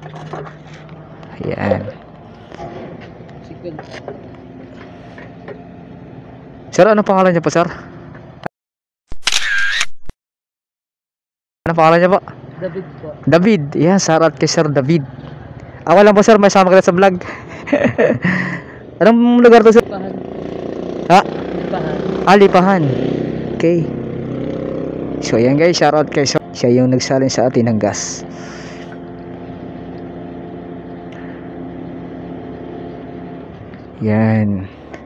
Ayan. Sir, ano pangalan niyo po, sir? Ano pangalan niyo po? David po. David. Yan, shoutout kay Sir David. Ako lang po, sir, may sama ka sa vlog. Anong lugar to, sir? Lipahan. Ha? Lipahan. Lipahan. Okay. So, yan guys, shoutout kay Sir. Siya yung nagsalin sa atin ng gas. Yan.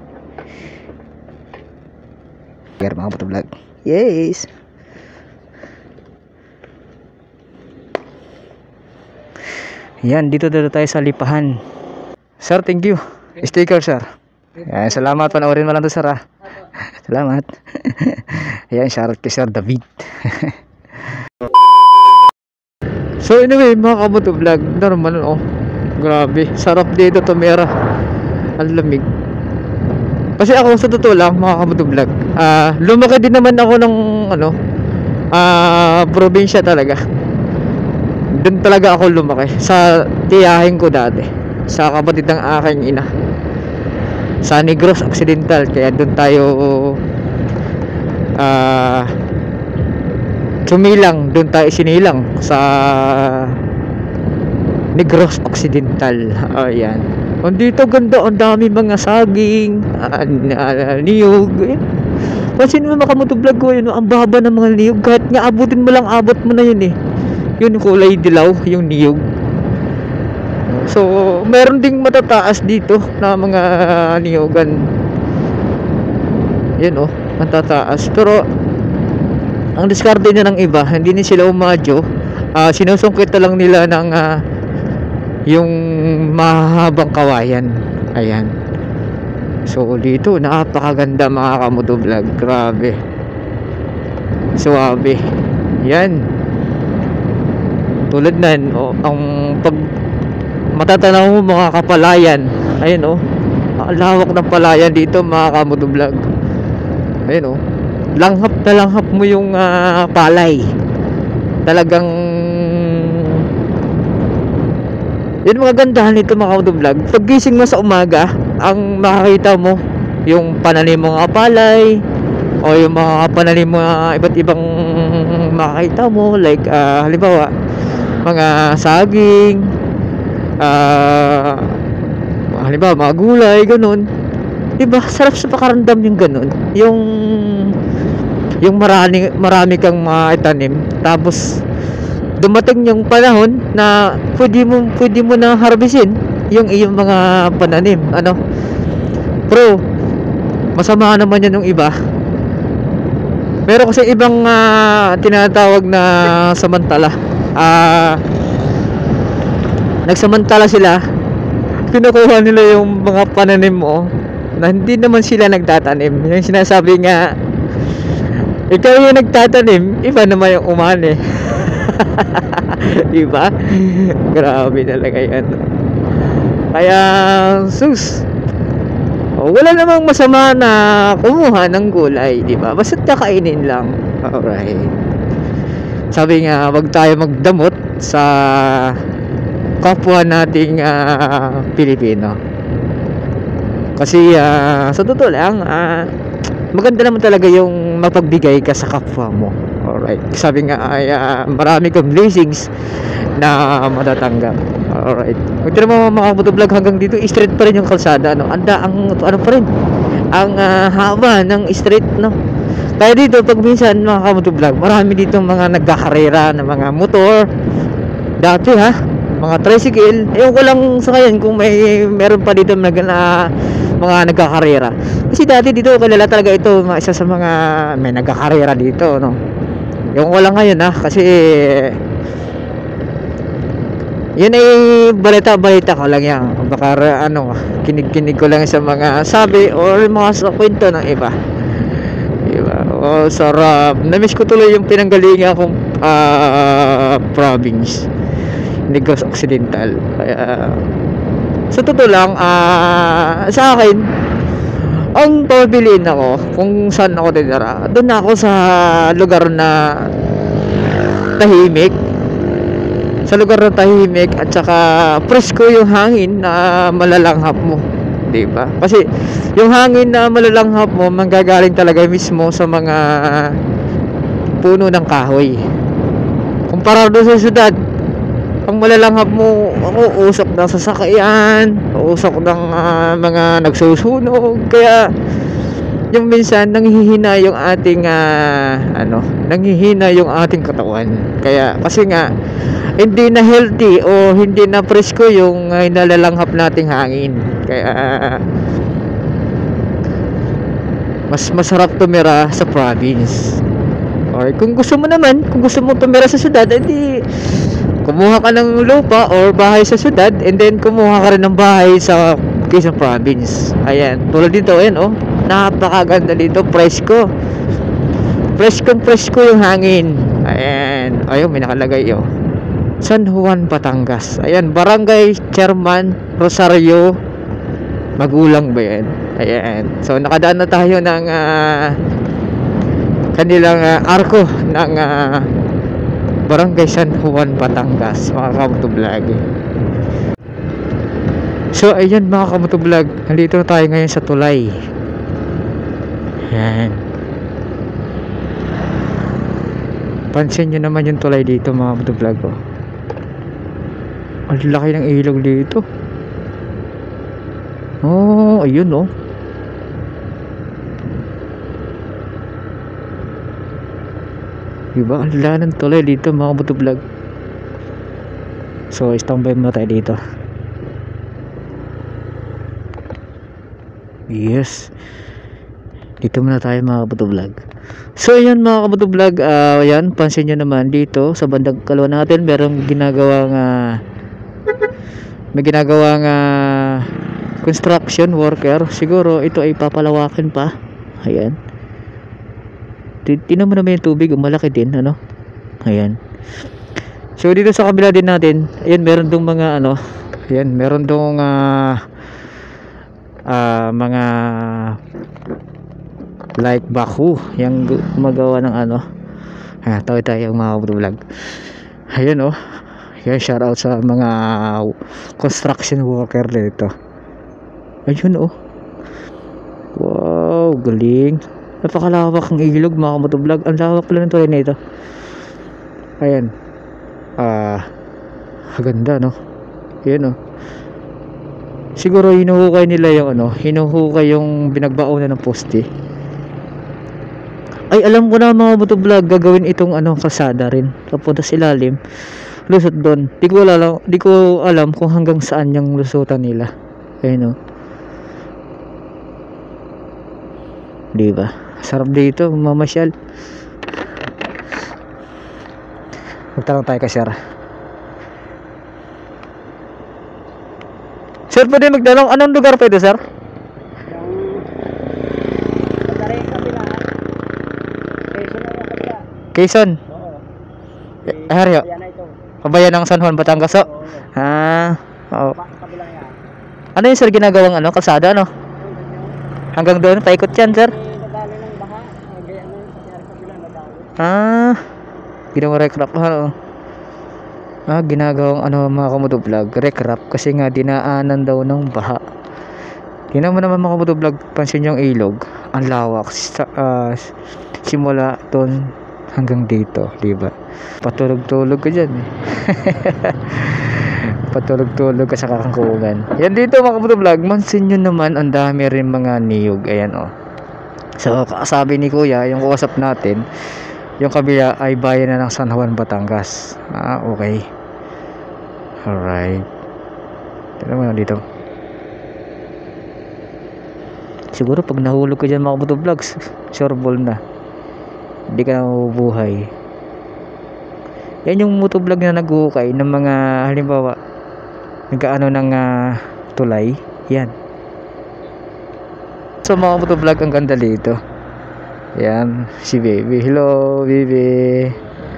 Yan mga vlog. Yes. Yan, dito tayo sa Lipahan. Sir, thank you. Sticker, sir. Yan, salamat. Panoorin mo lang to, sir, ha. Salamat. Yan, shoutout kay Sir David. So anyway, mga kamotovlog, normal, oh. Grabe, sarap dito tumira. Ang lamig. Kasi ako sa totoo lang, mga kamotovlog, lumaki din naman ako ng probinsya talaga. Doon talaga ako lumaki sa tiyahin ko dati, sa kapatid ng aking ina, sa Negros Occidental. Kaya doon tayo sumilang, doon tayo sinilang sa Negros Occidental. Ayan. Dito ganda, ang dami mga saging, niyog. Pansin mo mga kamotovlog ko, yun, ang baba ng mga niyog. Kahit nga abutin mo lang, abot mo na yun eh. Yun, kulay dilaw, yung niyog. So, meron ding matataas dito na mga niyogan. Yan oh, matataas. Pero ang diskarte niya ng iba, hindi ni sila umadyo. Sinusungkit na lang nila ng yung mahabang kawayan. Ayan. So, dito napakaganda mga kamotovlog. Grabe. Suwabe. Yan. Tulad nan, ang pag matatanaw mo mga kapalayan, ayun oh, ang lawak ng palayan dito mga kamotovlog. Ayun oh, langhap na langhap mo yung palay. Talagang yun mga gandahan nito mga kamotovlog. Pag gising mo sa umaga, ang makakita mo yung pananim mga palay, o yung mga pananim mga iba't ibang makakita mo, like halimbawa mga saging, halimbawa mga gulay, ganun. Diba, sarap sa pakaramdam yung ganun, yung marami kang maitanim, tapos dumating yung panahon na pwede mo na harvestin yung iyong mga pananim, pero masama naman yan yung iba. Meron kasi ibang tinatawag na samantala. Nagsamantala sila, kinukuha nila yung mga pananim mo na hindi naman sila nagtatanim. Yung sinasabi nga, ikaw yung nagtatanim, iba naman yung umani. Diba? Grabe talaga yan. Kaya sus, wala namang masama na kumuha ng gulay, diba? Basta't kakainin lang. Alright. Sabi nga, wag tayo magdamot sa kapwa nating Pilipino. Kasi sa totoo lang, maganda naman talaga yung mapagbigay ka sa kapwa mo. Alright. Sabi nga ay marami kang blessings na matatanggap. Alright. Kung tira mo mga motovlog, hanggang dito straight pa rin yung kalsada, ang pa rin ang haba ng street, kaya dito pag minsan mga kamotovlog, marami dito mga nagkakarera ng mga motor dati, mga tricycle. Ewan ko lang sa ngayon kung meron pa dito mga nagkakarera. Kasi dati dito kilala talaga ito, isa sa mga may nagkakarera dito, ewan ko lang ngayon, kasi yun ay balita ko lang yan. Baka kinig ko lang sa mga sabi or mga sa kwento ng iba. Diba? Sarap. Namiss ko tuloy yung pinanggalingan akong province, Negros Occidental. Kaya sa totoo lang, sa akin, ang pabiliin ako kung saan ako titira, doon ako sa lugar na tahimik, sa lugar na tahimik at saka presko yung hangin na malalanghap mo, 'di ba? Kasi yung hangin na malalanghap mo manggagaling talaga mismo sa mga puno ng kahoy. Kumpara doon sa syudad, ang malalanghap mo, usok ng sasakyan, usok ng mga nagsusunog, kaya yung minsan nanghihina yung ating nanghihina yung ating katawan. Kaya kasi nga hindi na healthy o hindi na presko yung nalalanghap nating hangin. Kaya mas masarap tumira sa province. Or kung gusto mo tumira sa syudad, edi kumuha ka ng lupa or bahay sa syudad, and then kumuha ka rin ng bahay sa Quezon Province. Ayan, tulad dito, ayan oh, napakaganda dito, presko yung hangin. Ayan, ayun, may nakalagay oh, San Juan, Batangas. Ayan, Barangay Chairman Rosario Magulang ba yan? Ayan, so nakadaan na tayo ng kanilang arko ng Barangay San Juan, Batangas, mga kamotovlog. So ayan mga kamotovlog, nandito na tayo ngayon sa tulay. Ayan, pansin nyo naman yung tulay dito mga kamotovlog oh. Ang laki ng ilog dito. Oh, ayun oh. Diba? Ang laki ng tulay dito mga kamotovlog. So standby muna tayo dito. Yes, dito muna tayo mga kamotovlog. So ayan mga kamotovlog, ayan, pansin nyo naman dito sa bandang kalawa natin merong ginagawang construction worker. Siguro ito ay papalawakin pa. Ayan, tinan mo naman yung tubig, malaki din ano. Ayan, so dito sa kabila din natin, ayan, meron dong mga ayan, meron dong mga like baku yung gumagawa ng tayo mga vlog. Ayan oh, yan, shout out sa mga construction worker dito. Ayun oh, wow, galing, napakalawak ng ilog mga kamotovlog. Ang lawak pala ng tulay na ito. Ayan, ganda no. Ayan oh, siguro hinuhukay nila yung hinuhukay yung binagbaonan ng poste. Ay, alam ko na mga motovlog, gagawin itong kalsada rin papunta sa ilalim, lusot doon. Di ko alam kung hanggang saan yung lusutan nila. Ayun oh, di ba? Sarap dito mamasyal. Magtanong tayo kay sir. Sir, pwede magtanong, anong lugar pa ito, sir? Quezon. Haryo. Kabayan ng San Juan, Batangas. Oo. Ano yung sir ginagawang kalsada hanggang doon paikot yan, sir? Ginawang recrap ginagawang mga kamotovlog, recrap, kasi nga dinaanan daw ng baha. Tingnan mo naman mga kamotovlog, pansin yung ilog, ang lawak, simula doon hanggang dito, diba? Patulog-tulog ka dyan patulog-tulog ka sa kakangkugan. Yan dito mga kamotovlog, pansin nyo naman ang dami rin mga niyog. Ayan oh, so sabi ni kuya, yung kausap natin, yung kabila ay bayan na ng San Juan, Batangas. Okay, alright. Tignan mo na dito. Siguro pag nahulog ka dyan mga motovlogs, sure ball na, hindi ka na mabubuhay. Yan yung motovlog na nag-uukay ng mga, halimbawa nagkaano ng tulay. Yan, so mga motovlog, ang ganda dito. Yan si baby. Hello baby.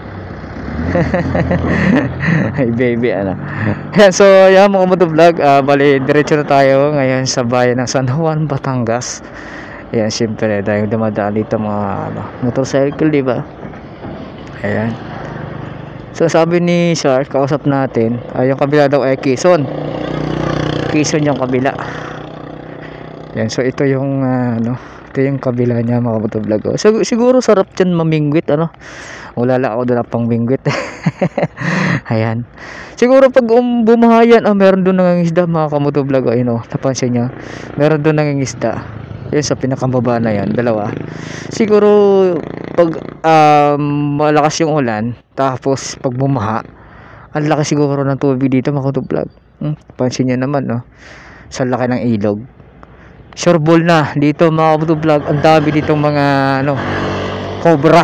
Hi baby, Yan, so yan mga motovlog, bali diretso na tayo ngayon sa bayan ng San Juan, Batangas. Yan, siyempre dahil dumadaan dito mga motorcycle, diba? Ayan, So sabi ni Sir, kausap natin, yung kabila daw ay Quezon. Quezon yung kabila. Yan, so ito yung ito yung kabila niya mga kabutoblog. So, siguro sarap dyan mamingwit, ano. Wala lang ako doon pang mingwit. Ayan. Siguro pag bumahayan, meron doon nangingisda mga kabutoblog. Ayun, napansin niya. Meron doon nangingisda. Yan sa pinakababa na yan, dalawa. Siguro pag malakas yung ulan, tapos pag bumaha, ang laki siguro ng tubig dito mga kabutoblog. Pansin niyo naman, no. Sa laki ng ilog. Sure ball na dito mga kabutoblog. Ang dami ditong mga cobra.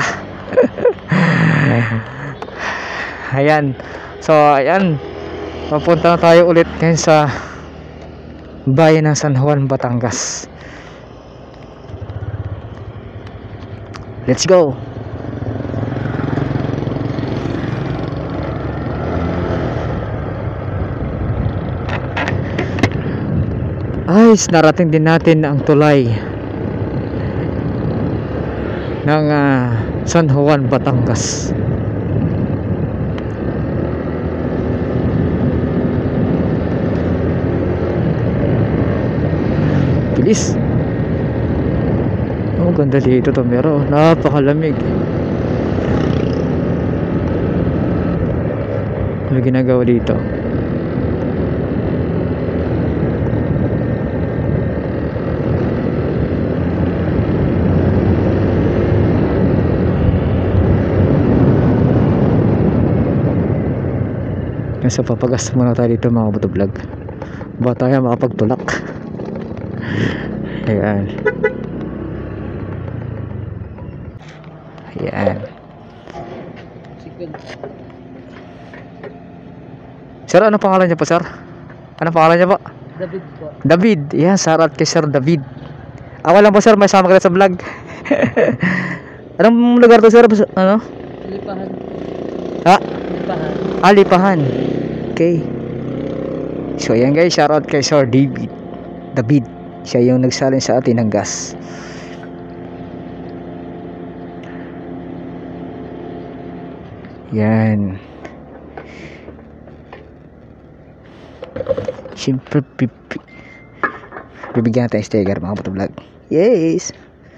Ayan. So ayan, papunta na tayo ulit ngayon sa bayan ng San Juan, Batangas. Let's go. Ayos, narating din natin ang tulay ng San Juan, Batangas. Bilis. Ganda dito to, pero napakalamig. Ano ginagawa dito? So papagas muna tayo dito mga kabutoblog. Ba tayo makapagtulak. Ayan. Ayan. Sir, ano pangalan niya po, sir? Ano pangalan niya po? David po. David. Yan, shoutout kay Sir David. Ako lang po, sir, may sama ka sa vlog. Anong lugar to, sir? Ano? Lipahan. Ha? Lipahan. Lipahan. Okay. So ayan guys, shoutout kay Sir David. Siya yung nagsalin sa atin ng gas. Yan. Siyempre bibigyan natin sticker mga kabutoblog. Yes.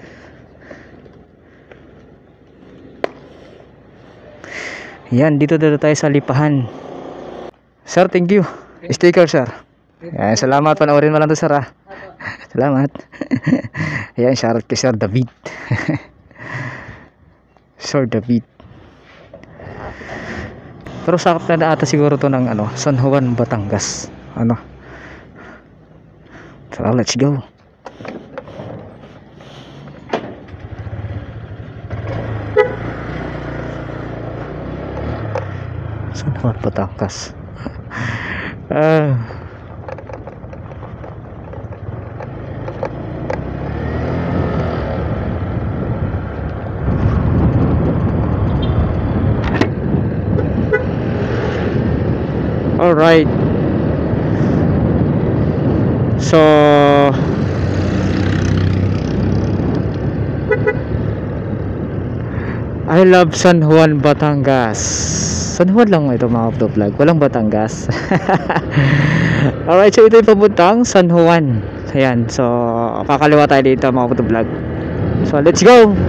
Yan, dito tayo sa Lipahan. Sir, thank you. Sticker, sir. Yan, salamat. Panoorin mo lang to, sir, ha. Salamat. Ayan, shoutout kay Sir David. Sir David. Pero sakop na ata siguro to ng San Juan, Batangas. So, let's go. San Juan, Batangas. Alright. So I love San Juan, Batangas. San Juan lang ito mga vlog, walang Batangas. Alright, so ito yung papuntang San Juan. Ayan, so kakaliwa tayo dito mga vlog. So let's go.